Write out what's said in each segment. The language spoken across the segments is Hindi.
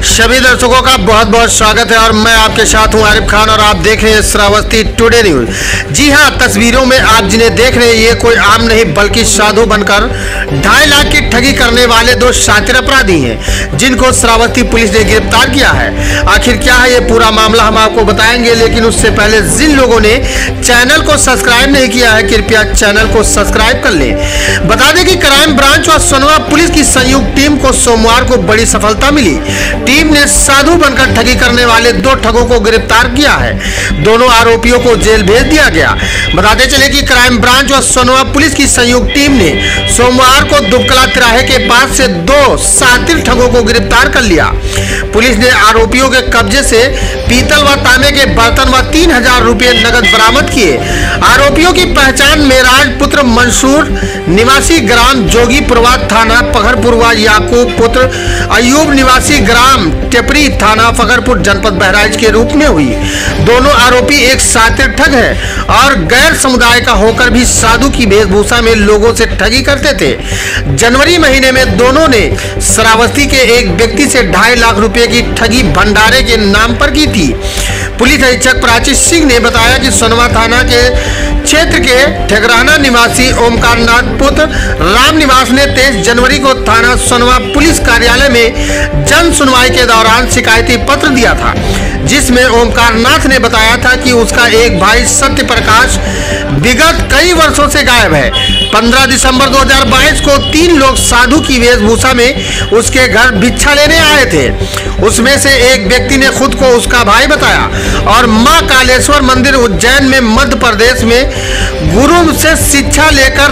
सभी दर्शकों का बहुत बहुत स्वागत है और मैं आपके साथ हूं आरिफ खान और आप देख रहे हैं श्रावस्ती टुडे न्यूज। जी हां, तस्वीरों में आप जिन्हें देख रहे हैं ये कोई आम नहीं बल्कि साधु बनकर 2.5 लाख की ठगी करने वाले 2 शातिर अपराधी हैं जिनको श्रावस्ती पुलिस ने गिरफ्तार किया है। आखिर क्या है ये पूरा मामला हम आपको बताएंगे, लेकिन उससे पहले जिन लोगों ने चैनल को सब्सक्राइब नहीं किया है कृपया चैनल को सब्सक्राइब कर लें। बता दें कि क्राइम ब्रांच और सोनवा पुलिस की संयुक्त टीम को सोमवार को बड़ी सफलता मिली। टीम ने साधु बनकर ठगी करने वाले 2 ठगों को गिरफ्तार किया है। दोनों आरोपियों को जेल भेज दिया गया। बताते चले कि क्राइम ब्रांच और सोनवा पुलिस की संयुक्त टीम ने सोमवार को दुबकला तिराहे के पास से 2 शातिर ठगों को गिरफ्तार कर लिया। पुलिस ने आरोपियों के कब्जे से पीतल व तांबे के बर्तन व 3000 रुपये नगद बरामद किए। आरोपियों की पहचान मेराज पुत्र मंसूर निवासी ग्राम जोगीपुरवा थाना पखरपुरवा, याकूब पुत्र अयूब निवासी ग्राम टेपरी थाना फखरपुर जनपद बहराइच के रूप में हुई। दोनों आरोपी एक शातिर ठग है और गैर समुदाय का होकर भी साधु की वेशभूषा में लोगों से ठगी करते थे। जनवरी महीने में दोनों ने श्रावस्ती के एक व्यक्ति से 2.5 लाख रुपए की ठगी भंडारे के नाम पर की थी। पुलिस अधीक्षक प्राची सिंह ने बताया कि सोनवा थाना के क्षेत्र के ठेगराना निवासी ओमकार नाथ पुत्र राम निवास ने 23 जनवरी को थाना सोनवा पुलिस कार्यालय में जन सुनवाई के दौरान शिकायती पत्र दिया था, जिसमें ओमकार नाथ ने बताया था कि उसका एक भाई सत्य प्रकाश विगत कई वर्षों से गायब है। 15 दिसंबर 2022 को 3 लोग साधु की वेशभूषा में उसके घर भिक्षा लेने आए थे। उसमें से एक व्यक्ति ने खुद को उसका भाई बताया और मां कालेश्वर मंदिर उज्जैन में मध्य प्रदेश में गुरु से शिक्षा लेकर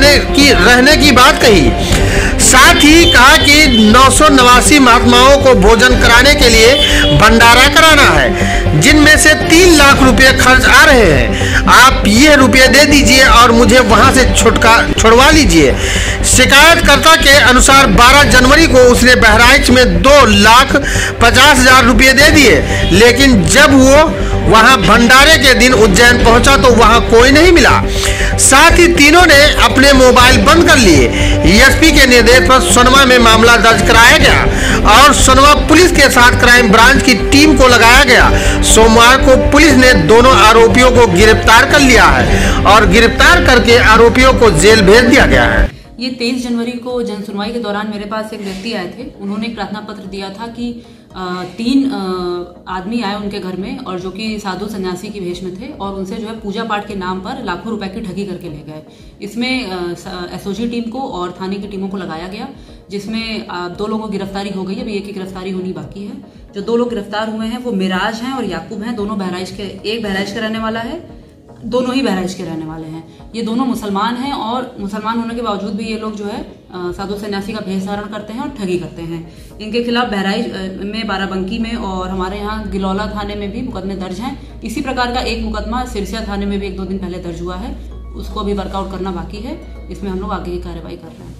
रहने की बात कही। साथ ही कहा कि 989 महात्माओं को भोजन कराने के लिए भंडारा कराना है, जिनमें से 3 लाख रुपए खर्च आ रहे हैं। आप ये रुपये दे दीजिए और मुझे वहां से छुड़वा लीजिए। शिकायतकर्ता के अनुसार 12 जनवरी को उसने बहराइच में 2,50,000 रुपये दे दिए, लेकिन जब वो वहां भंडारे के दिन उज्जैन पहुंचा तो वहां कोई नहीं मिला। साथ ही तीनों ने अपने मोबाइल बंद कर लिए। एसपी के निर्देश पर सोनवा में मामला दर्ज कराया गया और सोनवा पुलिस के साथ क्राइम ब्रांच की टीम को लगाया गया। सोमवार को पुलिस ने दोनों आरोपियों को गिरफ्तार कर लिया है और गिरफ्तार करके आरोपियों को जेल भेज दिया गया है। ये 23 जनवरी को जन सुनवाई के दौरान मेरे पास एक व्यक्ति आए थे। उन्होंने एक प्रार्थना पत्र दिया था कि 3 आदमी आए उनके घर में और जो कि साधु सन्यासी की भेष में थे और उनसे जो है पूजा पाठ के नाम पर लाखों रुपए की ठगी करके ले गए। इसमें एसओजी टीम को और थाने की टीमों को लगाया गया, जिसमें 2 लोगों की गिरफ्तारी हो गई। अभी एक की गिरफ्तारी होनी बाकी है। जो 2 लोग गिरफ्तार हुए हैं वो मेराज हैं और याकूब हैं। दोनों बहराइच के, एक बहराइच के रहने वाला है, दोनों ही बहराइच के रहने वाले हैं। ये दोनों मुसलमान हैं और मुसलमान होने के बावजूद भी ये लोग जो है साधु सन्यासी का भेष धारण करते हैं और ठगी करते हैं। इनके खिलाफ बहराइच में, बाराबंकी में और हमारे यहाँ गिलौला थाने में भी मुकदमे दर्ज हैं। इसी प्रकार का एक मुकदमा सिरसिया थाने में भी 1-2 दिन पहले दर्ज हुआ है, उसको भी वर्कआउट करना बाकी है। इसमें हम लोग आगे की कार्रवाई कर रहे हैं।